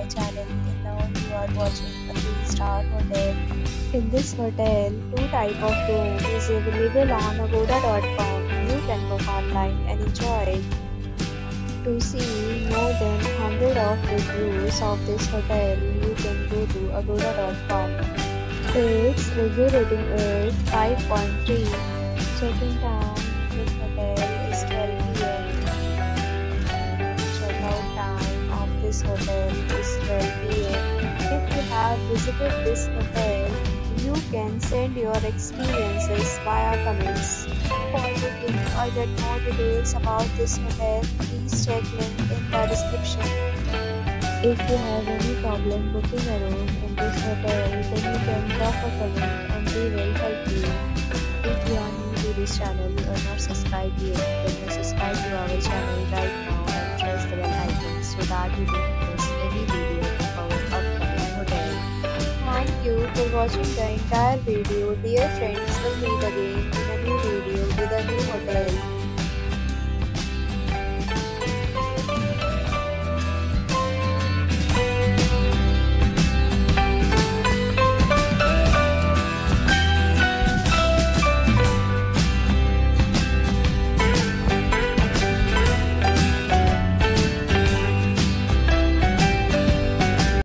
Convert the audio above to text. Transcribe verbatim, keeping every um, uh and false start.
our channel, and now you are watching a three star hotel. In this hotel, two type of room is available on agoda dot com. You can book online and enjoy it. To see more than one hundred of reviews of this hotel, you can go to agoda dot com. Its review rating is five point three. Check-in time in this hotel is twelve p m Check-out time of this hotel is twelve p m If you have visited this hotel, you can send your experiences via comments. For booking or get more details about this hotel, please check link in the description. If you have any problem booking a room in this hotel, then you can drop a comment and we will help you. If you are new to this channel or not subscribed yet, then you subscribe to our channel right now and press the bell icon so that you don't miss any video of our upcoming hotel. Thank you for watching the entire video. Dear friends, we'll meet again in a new video with a new hotel.